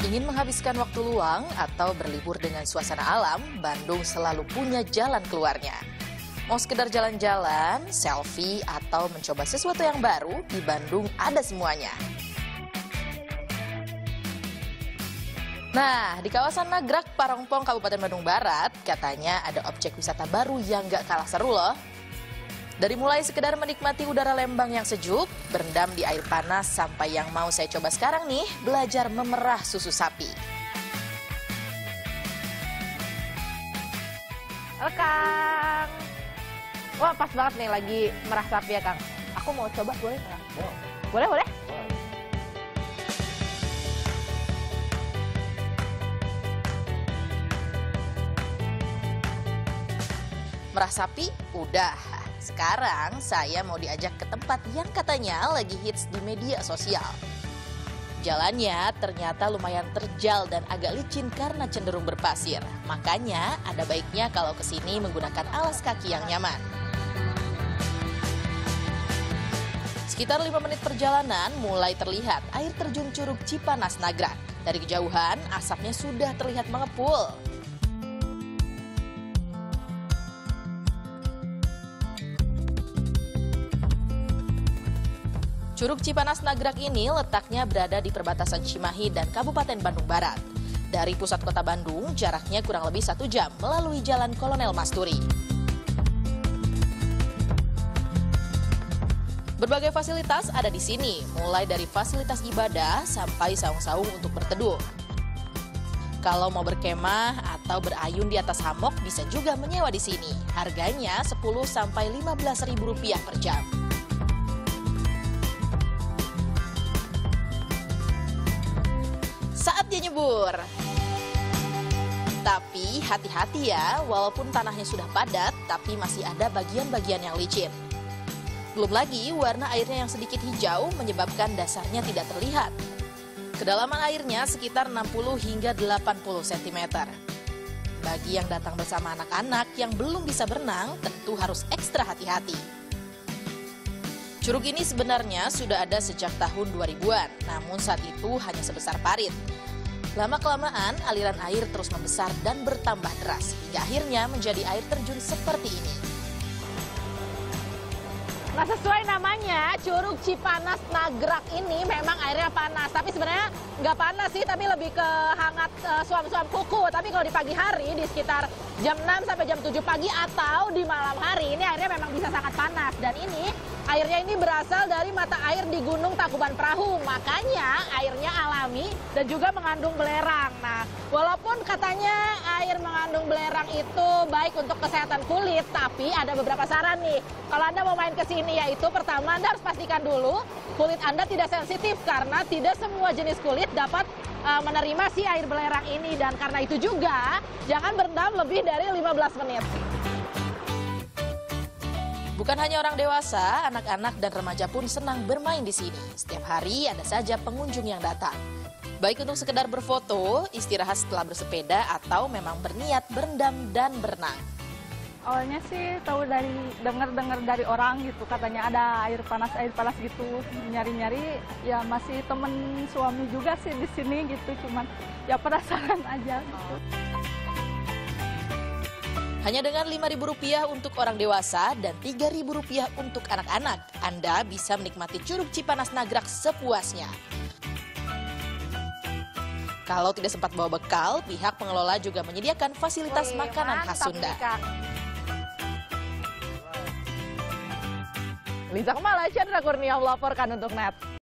Ingin menghabiskan waktu luang atau berlibur dengan suasana alam, Bandung selalu punya jalan keluarnya. Mau sekedar jalan-jalan, selfie, atau mencoba sesuatu yang baru, di Bandung ada semuanya. Nah, di kawasan Nagrag, Parongpong, Kabupaten Bandung Barat, katanya ada objek wisata baru yang gak kalah seru loh. Dari mulai sekedar menikmati udara Lembang yang sejuk, berendam di air panas, sampai yang mau saya coba sekarang nih, belajar memerah susu sapi. Halo Kang. Wah, pas banget nih lagi merah sapi ya Kang. Aku mau coba, boleh nggak? Boleh, boleh? Merah sapi? Udah. Sekarang saya mau diajak ke tempat yang katanya lagi hits di media sosial. Jalannya ternyata lumayan terjal dan agak licin karena cenderung berpasir. Makanya ada baiknya kalau ke sini menggunakan alas kaki yang nyaman. Sekitar 5 menit perjalanan mulai terlihat air terjun Curug Cipanas Nagrag. Dari kejauhan asapnya sudah terlihat mengepul. Curug Cipanas Nagrag ini letaknya berada di perbatasan Cimahi dan Kabupaten Bandung Barat. Dari pusat kota Bandung, jaraknya kurang lebih 1 jam melalui Jalan Kolonel Masturi. Berbagai fasilitas ada di sini, mulai dari fasilitas ibadah sampai saung-saung untuk berteduh. Kalau mau berkemah atau berayun di atas hammock bisa juga menyewa di sini. Harganya 10 sampai 15 ribu rupiah per jam. Saatnya nyebur. Tapi hati-hati ya, walaupun tanahnya sudah padat, tapi masih ada bagian-bagian yang licin. Belum lagi warna airnya yang sedikit hijau menyebabkan dasarnya tidak terlihat. Kedalaman airnya sekitar 60 hingga 80 cm. Bagi yang datang bersama anak-anak yang belum bisa berenang, tentu harus ekstra hati-hati. Curug ini sebenarnya sudah ada sejak tahun 2000-an, namun saat itu hanya sebesar parit. Lama-kelamaan aliran air terus membesar dan bertambah deras, hingga akhirnya menjadi air terjun seperti ini. Nah, sesuai namanya, Curug Cipanas Nagrag ini memang airnya panas. Tapi sebenarnya nggak panas sih, tapi lebih ke hangat suam-suam kuku. Tapi kalau di pagi hari, di sekitar jam 6 sampai jam 7 pagi atau di malam hari, ini airnya memang bisa sangat panas. Dan ini, airnya ini berasal dari mata air di Gunung Tangkuban Perahu. Makanya airnya alami dan juga mengandung belerang. Nah, walaupun katanya air mengandung belerang itu baik untuk kesehatan kulit, tapi ada beberapa saran nih. Kalau Anda mau main ke sini, yaitu pertama Anda harus pastikan dulu kulit Anda tidak sensitif karena tidak semua jenis kulit dapat menerima si air belerang ini. Dan karena itu juga jangan berendam lebih dari 15 menit. Bukan hanya orang dewasa, anak-anak dan remaja pun senang bermain di sini. Setiap hari ada saja pengunjung yang datang. Baik untuk sekedar berfoto, istirahat setelah bersepeda, atau memang berniat berendam dan berenang. Awalnya sih tahu dengar dari orang gitu, katanya ada air panas gitu, nyari-nyari. Ya masih temen suami juga sih di sini gitu, cuman ya penasaran aja gitu. Hanya dengan Rp5.000 untuk orang dewasa dan Rp3.000 untuk anak-anak, Anda bisa menikmati Curug Cipanas Nagrag sepuasnya. Kalau tidak sempat bawa bekal, pihak pengelola juga menyediakan fasilitas makanan khas Sunda. Lisa Kemala, Chandra Kurnia melaporkan untuk NET.